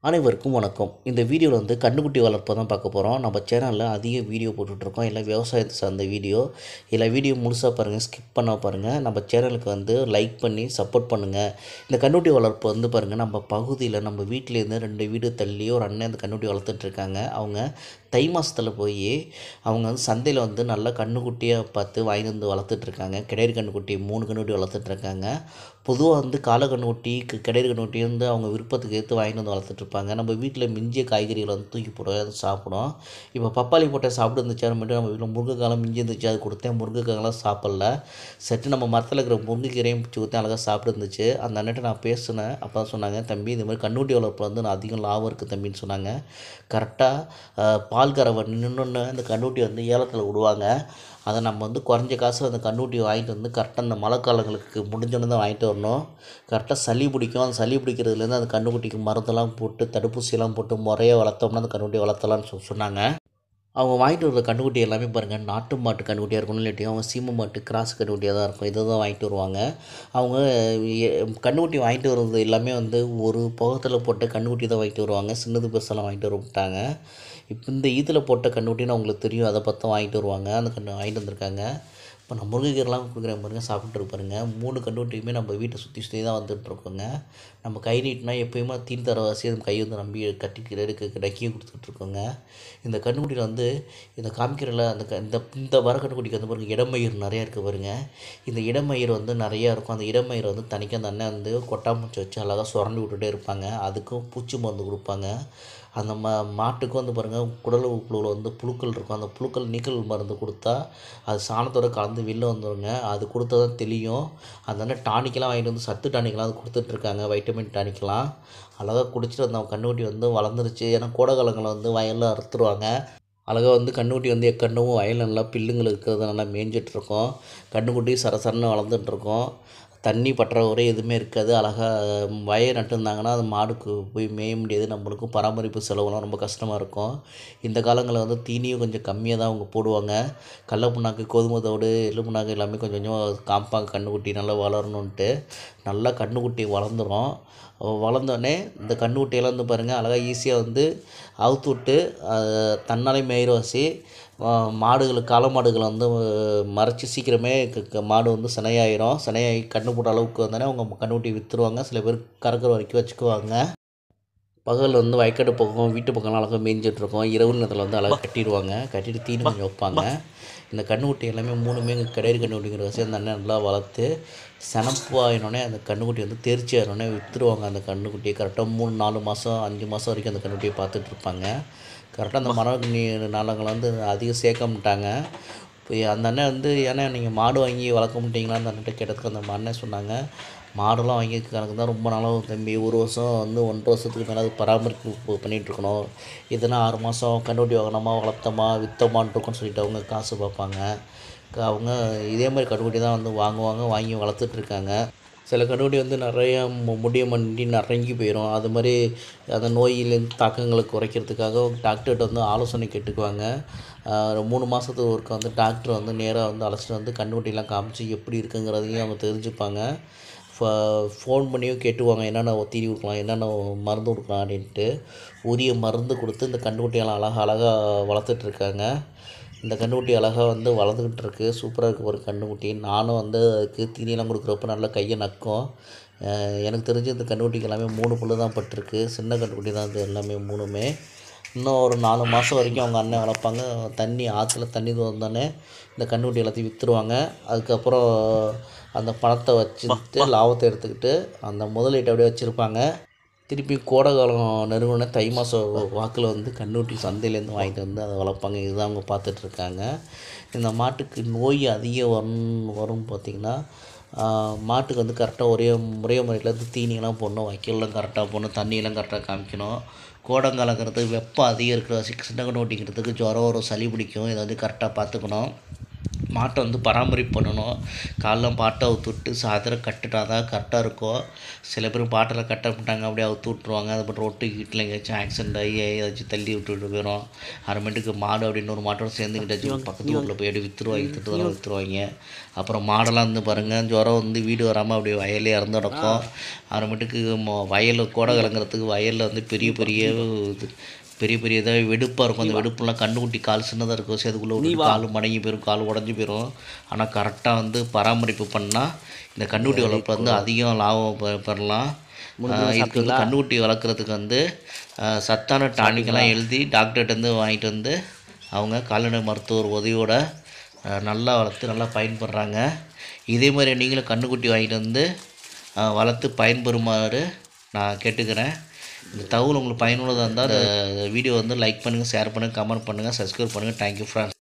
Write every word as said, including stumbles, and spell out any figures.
அனைவருக்கும் வணக்கம். இந்த வீடியோவில் வந்து கன்னுக்குட்டி வளர்ப்பை தான் பார்க்க போகிறோம். நம்ம சேனலில் அதிக வீடியோ போட்டுட்ருக்கோம். எல்லாம் விவசாயத்தை சார்ந்த வீடியோ. இல்லை வீடியோ முழுசாக பாருங்கள், ஸ்கிப் பண்ணால் பாருங்கள். நம்ம சேனலுக்கு வந்து லைக் பண்ணி சப்போர்ட் பண்ணுங்கள். இந்த கன்னுக்குட்டி வளர்ப்பு வந்து பாருங்கள், நம்ம பகுதியில் நம்ம வீட்டிலேருந்து ரெண்டு வீடு தள்ளி ஒரு அண்ணன் இந்த கன்னுக்குட்டி வளர்த்துட்ருக்காங்க. அவங்க தை மாதத்தில் போய் அவங்க வந்து சந்தையில் வந்து நல்லா கன்றுக்குட்டியாக பார்த்து வாங்கி வந்து வளர்த்துட்ருக்காங்க. கிடேரி கன்றுக்குட்டி மூணு கன்றுக்குட்டி வளர்த்துட்ருக்காங்க. பொதுவாக வந்து காளை கன்றுக்குட்டி கிடேரி கன்றுக்குட்டி வந்து அவங்க விருப்பத்துக்கு ஏற்று வாங்கிட்டு வந்து வளர்த்துட்ருப்பாங்க. நம்ம வீட்டில் மிஞ்சிய காய்கறிகளை வந்து தூக்கி போட அதை சாப்பிடும். இப்போ பப்பாளி போட்ட சாப்பிட்டு இருந்துச்சு மட்டும் நம்ம வீட்டில் முருங்கைக்காலம் மிஞ்சி இருந்துச்சு, அது கொடுத்தேன். முருங்கைக்காலாம் சாப்பிடல. சட்டு நம்ம மரத்தில் இருக்கிற முருங்கைக்கீரையும் பிடிச்சி கொடுத்தேன், அழகாக சாப்பிட்டு இருந்துச்சு. அந்த அண்ணன்ட்ட நான் பேசினேன். அப்போ தான் சொன்னாங்க, தம்பி இந்த மாதிரி கன்றுக்குட்டி வளர்ப்பு வந்து நான் அதிகம் லாபம் இருக்குது தம்பின்னு சொன்னாங்க. கரெக்டாக பால் கறவை நின்னொன்று அந்த கன்றுக்குட்டி வந்து ஏலத்தில் விடுவாங்க. அதை நம்ம வந்து குறைஞ்ச காசில் அந்த கன்றுக்குட்டி வாங்கிட்டு வந்து கரெக்டாக அந்த மழை காலங்களுக்கு முடிஞ்சோன்னு தான் வாங்கிட்டு வரணும். கரெக்டாக சளி பிடிக்கும். அந்த சளி பிடிக்கிறதுலேருந்து அந்த கன்றுக்குட்டிக்கு மருந்தெல்லாம் போட்டு தடுப்பூசியெல்லாம் போட்டு முறையாக வளர்த்தோம்னா அந்த கன்றுக்குட்டி வளர்த்தலாம்னு சொ சொன்னாங்க. அவங்க வாங்கிட்டு வர கன்றுக்குட்டி எல்லாமே பாருங்கள், நாட்டு மாட்டு கன்றுக்குட்டியாக இருக்கணும், இல்லாட்டியும் அவங்க சீமை மாட்டு கிராஸ் கன்றுக்குட்டியாக தான் இருக்கும். இதை தான் வாங்கிட்டு வருவாங்க. அவங்க கன்றுக்குட்டி வாங்கிட்டு வர்றது எல்லாமே வந்து ஒரு புகத்தில் போட்ட கன்றுக்குட்டி தான் வாங்கிட்டு வருவாங்க. சின்னது பெருசெல்லாம் வாங்கிட்டு வர விட்டாங்க. இப்போ இந்த ஈத்தில் போட்ட கன்றுக்குட்டின்னு அவங்களுக்கு தெரியும், அதை பார்த்து வாங்கிட்டு வருவாங்க. அந்த கன்று வாங்கிட்டு வந்திருக்காங்க. இப்போ நான் முருங்கைக்கீரைலாம் கொடுக்குறேன் பாருங்கள், சாப்பிட்டு பாருங்க. மூணு கன்றுக்குட்டியுமே நம்ம வீட்டை சுற்றி சுற்றி தான் வந்துட்டுருக்கோங்க. நம்ம கை நீட்டினா எப்போயுமே தீனி தரவாசி நம்ம கை வந்து நம்பி கட்டி எடுக்க டக்கியும் கொடுத்துட்ருக்கோங்க. இந்த கன்றுக்குட்டியில் வந்து இந்த காமிக்கிறல அந்த க இந்த இந்த வர கன்றுக்குட்டிக்கு வந்து பாருங்கள், இடமயிர் நிறையா இருக்குது பாருங்கள். இந்த இடமயிர் வந்து நிறையா இருக்கும். அந்த இடமயிரை வந்து தனிக்க அந்த அண்ணன் வந்து கொட்டாம்பூச்சி வச்சு அழகாக சுரண்டி விட்டுட்டே இருப்பாங்க. அதுக்கும் பூச்சி மருந்து கொடுப்பாங்க. அந்த மா மாட்டுக்கும் வந்து பாருங்கள், குடல் புழுவில் வந்து புழுக்கள் இருக்கும். அந்த புழுக்கள் நீக்கல் மருந்து கொடுத்தா அது சாணத்தோடு கலந்து வெளில வந்துடுங்க. அது கொடுத்தா தான் தெளியும். அதனால டானிக்கெலாம் வாங்கிட்டு வந்து சத்து டானிக்கெலாம் அது கொடுத்துட்ருக்காங்க, வைட்டமின் டானிக்கெலாம். அழகாக குடிச்சிட்டு அந்த கன்றுக்குட்டி வந்து வளர்ந்துருச்சு. ஏன்னா கோடை காலங்களில் வந்து வயலில் அறுத்துருவாங்க. அழகாக வந்து கன்றுக்குட்டி வந்து எக்கண்டவும் வயலில் நல்லா பில்லுங்கள் இருக்கிறது நல்லா மேய்ஞ்சிட்ருக்கோம். கன்றுக்குட்டி சரசரன்னு வளர்ந்துட்டுருக்கோம். தண்ணி பற்றாக்குறை எதுவுமே இருக்காது. அழகாக வயல் நட்டுருந்தாங்கன்னா அது மாடுக்கு போய் மேய முடியாது. நம்மளுக்கும் பராமரிப்பு செலவுலாம் ரொம்ப கஷ்டமாக இருக்கும். இந்த காலங்களில் வந்து தீனியும் கொஞ்சம் கம்மியாக தான் அவங்க போடுவாங்க. கடல புண்ணாக்கு, கோதுமை தவிடு, எள்ளு புண்ணாக்கு எல்லாமே கொஞ்சம் கொஞ்சம் காமிப்பாங்க கன்றுக்குட்டி நல்லா வளரணுன்ட்டு. நல்லா கன்றுக்குட்டி வளர்ந்துடும். வளர்ந்தோடனே இந்த கன்றுக்குட்டியெல்லாம் வந்து பாருங்கள், அழகாக ஈஸியாக வந்து அவுத்து விட்டு தன்னாலே மேயிற வச்சு மாடுகளுக்கு காளை மாடுகளை வந்து மறைச்சி சீக்கிரமே க மாடு வந்து சினையாயிரும். சினையாகி கன்று போட்ட அளவுக்கு வந்தோடனே அவங்க கன்றுக்குட்டி விற்றுருவாங்க. சில பேர் கறக்கிற வரைக்கும் வச்சுக்குவாங்க. பகலில் வந்து வயக்காட்டு பக்கம் வீட்டு பக்கம்லாம் அழகாக மேய்ஞ்சிட்ருக்கோம். இரவு நேரத்தில் வந்து அழகாக கட்டிடுவாங்க. கட்டிட்டு தீனி கொஞ்சம் வைப்பாங்க. இந்த கன்றுக்குட்டி எல்லாமே மூணுமே கிடேரி கன்றுக்குட்டிங்கிற வச்சு அந்த அண்ணன் நல்லா வளர்த்து செனப்பு ஆகினோடனே அந்த கன்றுக்குட்டி வந்து தெரிச்சி ஆகினோடனே விற்றுருவாங்க. அந்த கன்றுக்குட்டியை கரெக்டாக மூணு நாலு மாதம் அஞ்சு மாதம் வரைக்கும் அந்த கன்றுக்குட்டியை பார்த்துட்ருப்பாங்க. கரெக்டாக அந்த மரம் நீ நாளங்களை வந்து அதிகம் சேர்க்க மாட்டாங்க. இப்போ அந்த அண்ணன் வந்து, ஏன்னா நீங்கள் மாடு வாங்கி வளர்க்க மாட்டீங்களான்னு அந்த அண்ணன்ட்ட கேட்டதுக்கு அந்த அண்ணன் சொன்னாங்க, மாடெல்லாம் வாங்கியிருக்க எனக்கு தான் ரொம்ப நாளாக தம்பி, ஒரு வருஷம் வந்து ஒன்றரை வருஷத்துக்கு மேலே அது பராமரிப்பு பண்ணிகிட்ருக்கணும். இதுனா ஆறு மாதம் கன்றுக்குட்டி வாங்கினோமா வளர்த்தோமா விற்றோமான்னு இருக்குன்னு சொல்லிட்டு அவங்க காசு பார்ப்பாங்க. அவங்க இதே மாதிரி கன்றுக்குட்டி தான் வந்து வாங்குவாங்க, வாங்கி வளர்த்துட்ருக்காங்க. சில கன்றுக்குட்டி வந்து நிறையா முடிய மண்டி நரங்கி போயிடும். அது மாதிரி அந்த நோயிலேருந்து தாக்கங்களை குறைக்கிறதுக்காக டாக்டர்கிட்ட வந்து ஆலோசனை கேட்டுக்குவாங்க. மூணு மாதத்துக்கு ஒருக்க வந்து டாக்டர் வந்து நேராக வந்து அழைச்சிட்டு வந்து கன்றுக்குட்டிலாம் காமிச்சு எப்படி இருக்குங்கிறதையும் அவங்க தெரிஞ்சுப்பாங்க. ஃப ஃபோன் பண்ணியும் கேட்டுவாங்க, என்னென்ன தீனி கொடுக்கலாம், என்னென்ன மருந்து கொடுக்கலாம் அப்படின்ட்டு. உரிய மருந்து கொடுத்து இந்த கன்றுக்குட்டியெல்லாம் அழகாக அழகாக வளர்த்துட்ருக்காங்க. இந்த கன்றுக்குட்டி அழகாக வந்து வளர்ந்துக்கிட்டு இருக்குது. சூப்பராக இருக்குது ஒரு கன்றுக்குட்டி. நானும் வந்து அதுக்கு தீனியெல்லாம் கொடுக்குறப்ப நல்லா கையை நக்கும். எனக்கு தெரிஞ்சு இந்த கன்றுக்குட்டிக்கு எல்லாமே மூணு புல்லு தான் பட்டிருக்கு. சின்ன கன்றுக்குட்டி தான் இது எல்லாமே மூணுமே. இன்னும் ஒரு நாலு மாதம் வரைக்கும் அவங்க அண்ணன் வளர்ப்பாங்க. தண்ணி ஆற்றுல தண்ணி வந்தோடனே இந்த கன்றுக்குட்டி எல்லாத்தையும் விற்றுருவாங்க. அதுக்கப்புறம் அந்த பணத்தை வச்சுட்டு லாபத்தை எடுத்துக்கிட்டு அந்த முதலீட்டை அப்படியே வச்சுருப்பாங்க. திருப்பி கோடை காலம் நெருங்கின தை மாதம் வாக்கில் வந்து கன்றுக்குட்டி சந்தையிலேருந்து வாங்கிட்டு வந்து அதை வளர்ப்பாங்க. இதுதான் அவங்க பார்த்துட்ருக்காங்க. இந்த மாட்டுக்கு நோய் அதிகம் வரும் வரும் பார்த்திங்கன்னா, மாட்டுக்கு வந்து கரெக்டாக ஒரே முறைய முறையில் வந்து தீனியெல்லாம் போடணும், வைக்கல்லாம் கரெக்டாக போடணும், தண்ணியெல்லாம் கரெக்டாக காமிக்கணும். கோடங்காலங்கிறதுக்கு வெப்பம் அதிகம் இருக்கிற சின்ன கன்றுக்குட்டிங்கிறதுக்கு ஜுரம் வரும், சளி பிடிக்கும். இதை வந்து கரெக்டாக பார்த்துக்கணும். மாட்டை வந்து பராமரிப்பு பண்ணணும். காலைல பாட்டை அவுத்து விட்டு சாயந்தரம் கட்டுட்டா தான் கரெக்டாக இருக்கும். சில பேர் பாட்டில் கட்ட மாட்டாங்க, அப்படியே அவுத்து விட்ருவாங்க. அதுக்கப்புறம் ரொட்டு வீட்டில் எங்கேயாச்சும் ஆக்சிடென்ட் ஆகி ஏதாச்சும் தள்ளி விட்டுட்டு போயிடும். அப்புறமேட்டுக்கு மாடு அப்படின்னு ஒரு மாட்டோட சேர்ந்துக்கிட்டாச்சும் பக்கத்து ஊரில் போய் அப்படி விற்றுருவாங்க, திட்டுதெல்லாம் விற்றுருவாங்க. அப்புறம் மாடெல்லாம் வந்து பாருங்கள், ஜுரம் வந்து வீடு வராமல் அப்படியே வயலே இறந்து நடக்கும். அப்புறமேட்டுக்கு வயலில் கோடை கலங்கிறதுக்கு வயலில் வந்து பெரிய பெரிய இது பெரிய பெரிய இதாக வெடுப்பாக இருக்கும். அந்த வெடுப்புலாம் கண்ணுக்குட்டி கால் சின்னதாக இருக்கும், சரி அதுக்குள்ளே ஒரு கால் மடங்கி போயிடும், கால் உடஞ்சி போயிடும். ஆனால் கரெக்டாக வந்து பராமரிப்பு பண்ணால் இந்த கண்ணுக்குட்டி வளர்ப்பு வந்து அதிகம் லாபம் பெ பெறலாம். இதுக்கு வந்து கண்ணுக்குட்டி வளர்க்குறதுக்கு வந்து சத்தான டானிக்கெல்லாம் எழுதி டாக்டர்கிட்டருந்து வாங்கிட்டு வந்து அவங்க கால்நடை மருத்துவர் உதவியோட நல்லா வளர்த்து நல்லா பயன்படுறாங்க. இதே மாதிரி நீங்களும் கண்ணுக்குட்டி வாங்கிட்டு வந்து வளர்த்து பயன்பெறுமாறு நான் கேட்டுக்கிறேன். இந்த தகவல் உங்களுக்கு பயனுள்ளதாக இருந்தால் இந்த வீடியோ வந்து லைக் பண்ணுங்கள், ஷேர் பண்ணுங்கள், கமெண்ட் பண்ணுங்கள், சப்ஸ்கிரைப் பண்ணுங்கள். Thank you friends.